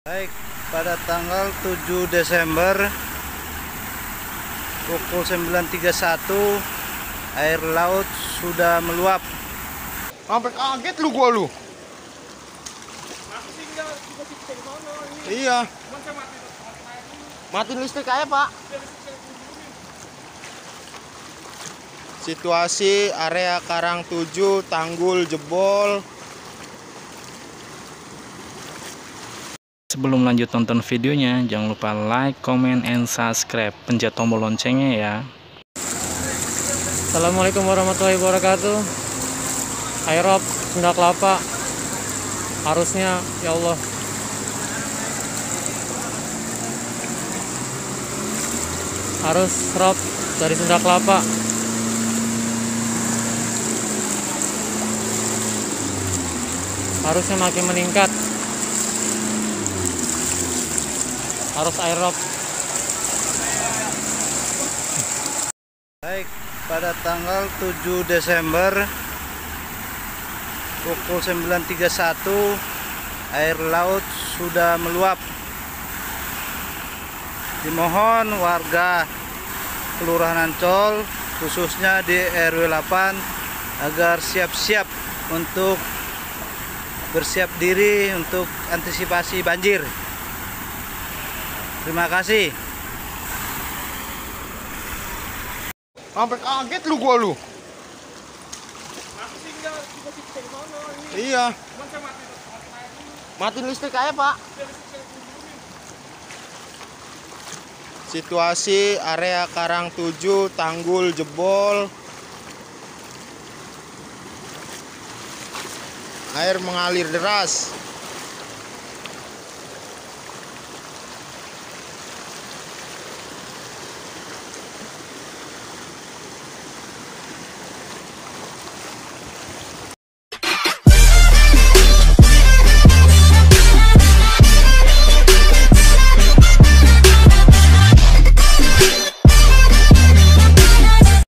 Baik, pada tanggal 7 Desember pukul 9.31 air laut sudah meluap. Sampai kaget gua. Iya. Matiin listrik aja, Pak. Situasi area Karang 7, tanggul jebol. Sebelum lanjut nonton videonya, jangan lupa like, comment, and subscribe. Pencet tombol loncengnya ya. Assalamualaikum warahmatullahi wabarakatuh. Airop Sunda Kelapa. Harusnya ya Allah. Harus rob dari Sunda Kelapa. Harusnya makin meningkat. Harus airop. Baik, pada tanggal 7 Desember pukul 9.31 air laut sudah meluap. Dimohon warga Kelurahan Ancol khususnya di RW 8 agar siap-siap untuk bersiap diri untuk antisipasi banjir. Terima kasih. Sampai kaget gua. Iya. Matiin listrik aja, Pak. Situasi area Karang 7, tanggul jebol. Air mengalir deras.